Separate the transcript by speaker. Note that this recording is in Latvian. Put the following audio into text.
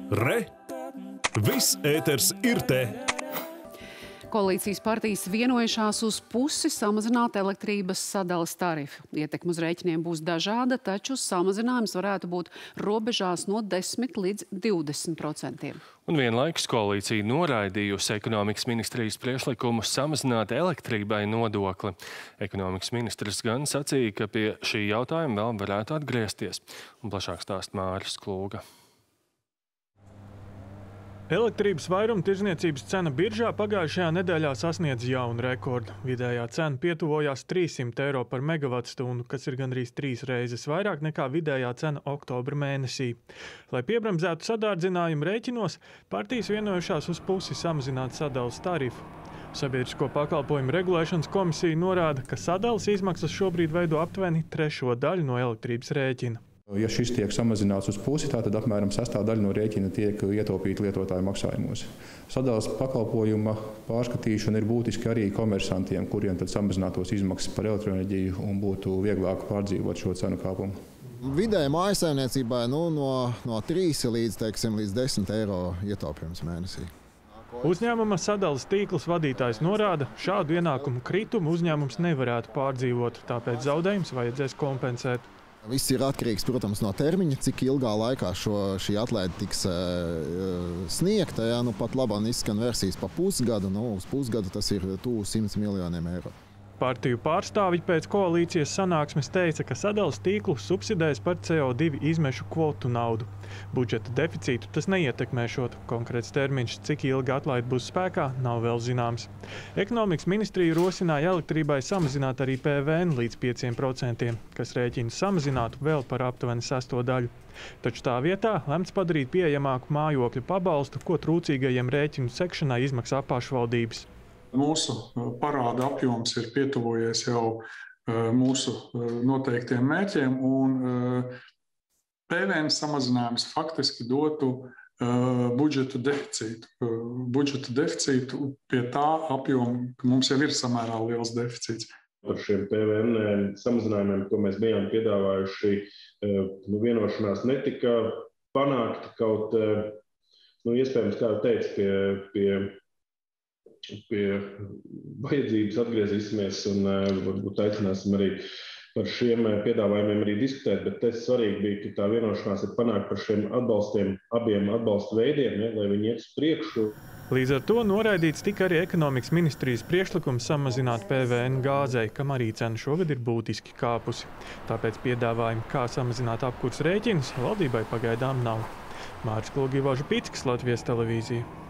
Speaker 1: Re! Viss ēters ir te!
Speaker 2: Koalīcijas partijas vienojušās uz pusi samazināt elektrības sadales tarifu. Ietekme uz rēķiniem būs dažāda, taču samazinājums varētu būt robežās no 10 līdz 20%.
Speaker 3: Un vienlaikus koalīcija noraidījusi ekonomikas ministrijas priekšlikumu samazināt elektrībai nodokli. Ekonomikas ministrs gan sacīja, ka pie šī jautājuma vēl varētu atgriezties. Un plašāk stāst Māris Klūga.
Speaker 4: Elektrības vairumtirdzniecības cena biržā pagājušajā nedēļā sasniedz jaunu rekordu. Vidējā cena pietuvojās 300 eiro par megavatstundu, kas ir gandrīz 3 reizes vairāk nekā vidējā cena oktobra mēnesī. Lai piebremzētu sadārdzinājumu rēķinos, partijas vienojušās uz pusi samazināt sadales tarifu. Sabiedrisko pakalpojumu regulēšanas komisija norāda, ka sadales izmaksas šobrīd veido aptuveni 1/3 daļu no elektrības rēķina.
Speaker 5: Ja šis tiek samazināts uz pusi, tad apmēram 1/6 daļa no rēķina tiek ietaupīta lietotāju maksājumos. Sadales pakalpojuma pārskatīšana ir būtiski arī komersantiem, kuriem tad samazinātos izmaksas par elektroenerģiju un būtu vieglāk pārdzīvot šo cenu kāpumu.
Speaker 6: Vidēji mājsaimniecībai no 3 līdz 10 eiro ietaupījums mēnesī.
Speaker 4: Uzņēmuma sadales tīkls vadītājs norāda, šādu ienākumu kritumu uzņēmums nevarētu pārdzīvot, tāpēc zaudējums vajadzēs kompensēt.
Speaker 6: Viss ir atkarīgs, protams, no termiņa, cik ilgā laikā šī atlaide tiks sniegta. Ja, pat labāk izskan versijas pa pusgadu, uz pusgadu tas ir tuvu 100 miljoniem eiro.
Speaker 4: Partiju pārstāvji pēc koalīcijas sanāksmes teica, ka sadales tīklu subsidēs par CO2 izmešu kvotu naudu. Budžeta deficītu tas neietekmēšot. Konkrēts termiņš, cik ilgi atlaide būs spēkā, nav vēl zināms. Ekonomikas ministrija rosināja elektrībai samazināt arī PVN līdz 5%, kas rēķinu samazinātu vēl par aptuveni 1/6 daļu. Taču tā vietā lemts padarīt pieejamāku mājokļu pabalstu, ko trūcīgajiem rēķinu sekšanai izmaksā pašvaldības.
Speaker 7: Mūsu parāda apjoms ir pietuvojies jau mūsu noteiktiem mērķiem, un PVN samazinājums faktiski dotu budžeta deficītu. Budžeta deficītu pie tā apjoma, ka mums jau ir samērā liels deficīts.
Speaker 8: Par šiem PVN samazinājumiem, ko mēs bijām piedāvājuši, vienošanās netika panākta kaut, iespējams, kā jau teicu, pie vajadzības atgriezīsimies un varbūt aicināsim arī par šiem piedāvājumiem arī diskutēt, bet tas svarīgi bija, ka tā vienošanās ir panākt par šiem atbalstiem, abiem atbalstu veidiem, lai viņi iet uz priekšu.
Speaker 4: Līdz ar to noraidīts tika arī ekonomikas ministrijas priekšlikums samazināt PVN gāzei, kam arī cena šogad ir būtiski kāpusi. Tāpēc piedāvājumi, kā samazināt apkurs rēķinus, valdībai pagaidām nav. Māris Klūga, Ivažu Pīckis, Latvijas televīzija.